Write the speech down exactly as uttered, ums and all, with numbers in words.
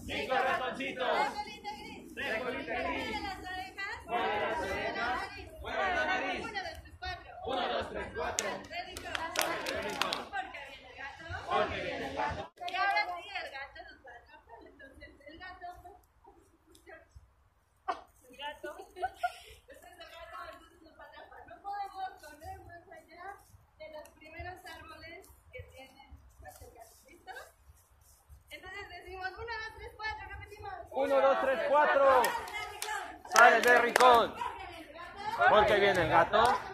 Cinco ratoncitos. Tres colitas gris. Mueve las orejas. Mueve la nariz. Uno, dos, tres, cuatro. Sale de rincón. Porque viene el gato. Y ahora sí, el gato nos va a atrapar. Entonces, el gato. El gato. Este es el gato, entonces nos va a atrapar. No podemos correr más allá de los primeros árboles que tienen pues, el gato. ¿Listo? Entonces decimos uno, dos, tres, cuatro. Repetimos. Uno, dos, tres, cuatro. Sale de rincón. Porque viene el gato.